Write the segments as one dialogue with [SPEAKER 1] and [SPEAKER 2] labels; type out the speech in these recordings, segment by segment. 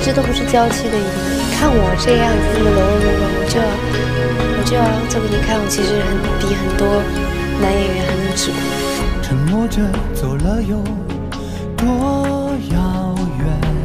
[SPEAKER 1] 直都不是娇妻的一个人。看我这样子那么柔柔弱弱，我就要做给你看，我其实比很多男演员还能直哭。
[SPEAKER 2] 沉默着走了有多遥远？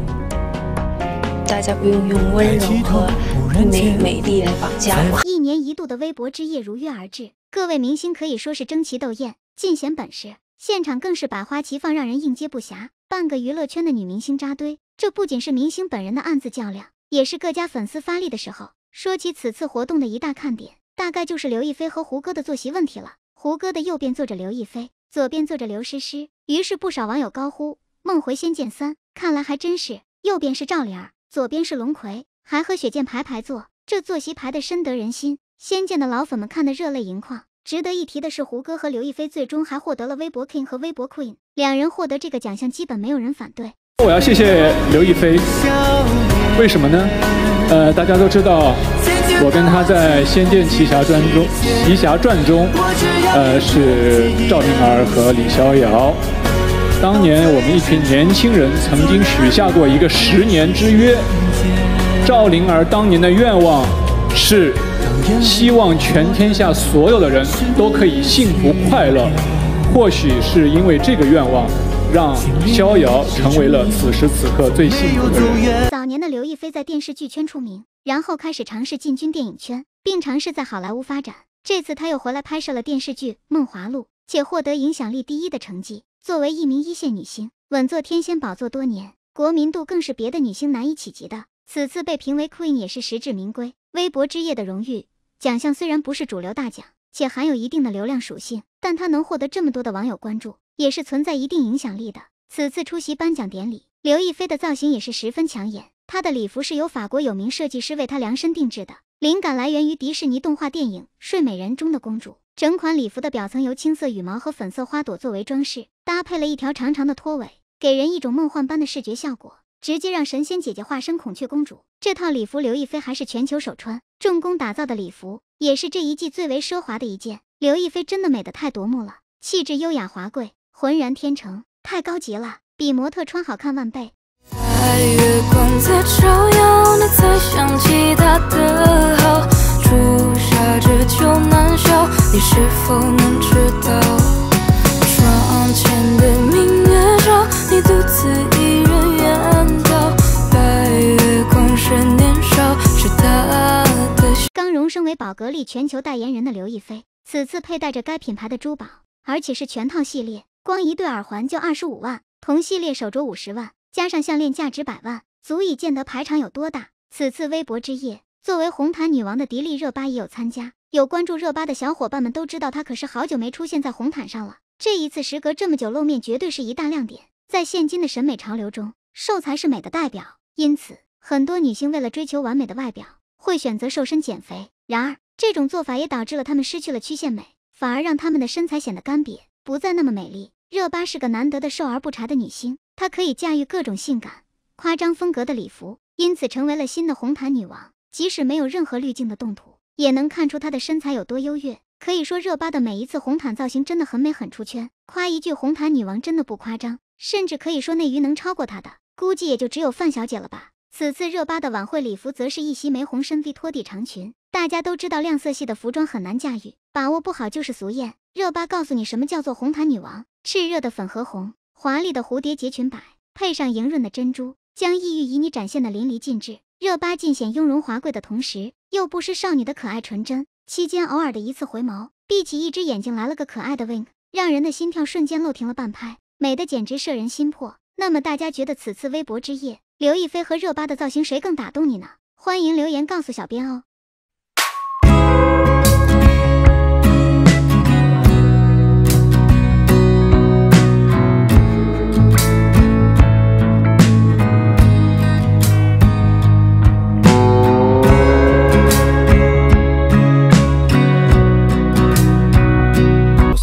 [SPEAKER 1] 大家不用用温柔和美丽来绑架我。
[SPEAKER 3] 1年1度的微博之夜如约而至，各位明星可以说是争奇斗艳，尽显本事，现场更是百花齐放，让人应接不暇。半个娱乐圈的女明星扎堆，这不仅是明星本人的暗自较量，也是各家粉丝发力的时候。说起此次活动的一大看点，大概就是刘亦菲和胡歌的坐席问题了。胡歌的右边坐着刘亦菲，左边坐着刘诗诗，于是不少网友高呼梦回仙剑3，看来还真是，右边是赵灵儿，左边是龙葵，还和雪见排坐，这坐席排得深得人心，仙剑的老粉们看得热泪盈眶。值得一提的是，胡歌和刘亦菲最终还获得了微博 King 和微博 Queen， 两人获得这个奖项基本没有人反对。
[SPEAKER 4] 我要谢谢刘亦菲，为什么呢？大家都知道，我跟她在《仙剑奇侠传》中，是赵灵儿和李逍遥。当年我们一群年轻人曾经许下过一个10年之约。赵灵儿当年的愿望是希望全天下所有的人都可以幸福快乐。或许是因为这个愿望，让逍遥成为了此时此刻最幸福的人。
[SPEAKER 3] 早年的刘亦菲在电视剧圈出名，然后开始尝试进军电影圈，并尝试在好莱坞发展。这次她又回来拍摄了电视剧《梦华录》，且获得影响力第1的成绩。作为一名1线女星，稳坐天仙宝座多年，国民度更是别的女星难以企及的。此次被评为 Queen 也是实至名归。微博之夜的荣誉奖项虽然不是主流大奖，且含有一定的流量属性，但它能获得这么多的网友关注，也是存在一定影响力的。此次出席颁奖典礼，刘亦菲的造型也是十分抢眼，她的礼服是由法国有名设计师为她量身定制的，灵感来源于迪士尼动画电影《睡美人》中的公主。整款礼服的表层由青色羽毛和粉色花朵作为装饰，搭配了一条长长的拖尾，给人一种梦幻般的视觉效果，直接让神仙姐姐化身孔雀公主。这套礼服刘亦菲还是全球首穿，重工打造的礼服，也是这一季最为奢华的一件。刘亦菲真的美得太夺目了，气质优雅华贵，浑然天成，太高级了，比模特穿好看万倍。
[SPEAKER 5] 在月光在照耀，你才想起他的好，朱砂这酒难消，你是否能知道？窗前的明月照，你独自一人远逃，白月光是年少，是他的。
[SPEAKER 3] 刚荣升为宝格丽全球代言人的刘亦菲，此次佩戴着该品牌的珠宝，而且是全套系列，光一对耳环就25万，同系列手镯50万，加上项链价值100万，足以见得排场有多大。此次微博之夜，作为红毯女王的迪丽热巴也有参加，有关注热巴的小伙伴们都知道她可是好久没出现在红毯上了，这一次时隔这么久露面，绝对是一大亮点。在现今的审美潮流中，瘦才是美的代表，因此很多女星为了追求完美的外表，会选择瘦身减肥。然而这种做法也导致了她们失去了曲线美，反而让她们的身材显得干瘪，不再那么美丽。热巴是个难得的瘦而不柴的女星，她可以驾驭各种性感夸张风格的礼服，因此成为了新的红毯女王。即使没有任何滤镜的动图，也能看出她的身材有多优越。可以说热巴的每一次红毯造型真的很美很出圈，夸一句红毯女王真的不夸张，甚至可以说内娱能超过她的，估计也就只有范小姐了吧。此次热巴的晚会礼服则是一袭玫红深 V 拖地长裙，大家都知道亮色系的服装很难驾驭，把握不好就是俗艳。热巴告诉你什么叫做红毯女王，炽热的粉和红，华丽的蝴蝶结裙摆，配上莹润的珍珠，将异域旖旎展现得淋漓尽致。热巴尽显雍容华贵的同时，又不失少女的可爱纯真，期间偶尔的一次回眸，闭起一只眼睛来了个可爱的 wink， 让人的心跳瞬间漏停了半拍，美的简直摄人心魄。那么大家觉得此次微博之夜，刘亦菲和热巴的造型谁更打动你呢？欢迎留言告诉小编哦。